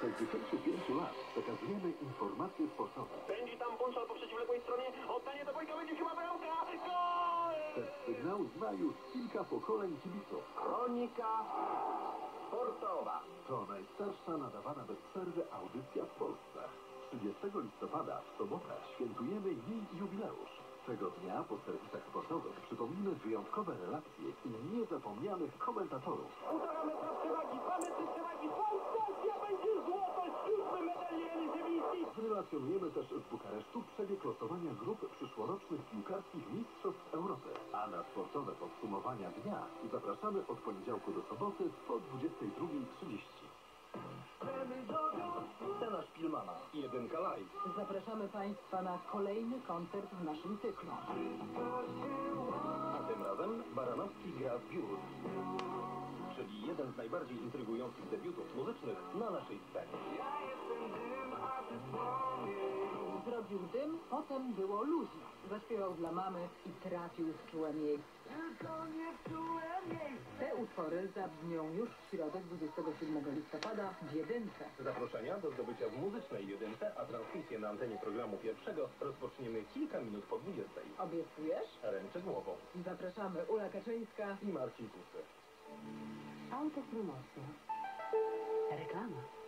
65 lat przekazujemy informacje sportowe. Pędzi tam Bunszal po przeciwległej stronie. Oddanie do Wojka, będzie chyba bramka. Gol! Ten sygnał zna już kilka pokoleń kibiców. Kronika sportowa. To najstarsza nadawana bez przerwy audycja w Polsce. 30 listopada w sobotę świętujemy jej jubileusz. Tego dnia po serwisach sportowych przypomnimy wyjątkowe relacje i niezapomnianych komentatorów. 1,5 metra przewagi, 2 metry przewagi, sensacja, będzie złoto, 7 medal nierealizowity. Zrelacjonujemy też z Bukaresztu przebieg losowania grup przyszłorocznych piłkarskich mistrzostw Europy. A na sportowe podsumowania dnia zapraszamy od poniedziałku do soboty po 22:30. Scena Szpilmana, 1 live. Zapraszamy Państwa na kolejny koncert w naszym cyklu. A tym razem Baranowski gra Biur, czyli jeden z najbardziej intrygujących debiutów muzycznych na naszej scenie. Zrobił dym, potem było luźno. Zaśpiewał dla mamy i trafił w czułe miejsce. Te utwory zabrzmią już w środę 27 listopada w Jedynce. Zaproszenia do zdobycia w muzycznej jedynce, a transmisję na antenie programu pierwszego rozpoczniemy kilka minut po 20. Obiecujesz? Ręczę głową. Zapraszamy Ula Kaczyńska I Marcin Kusy. Autopromocja. Reklama.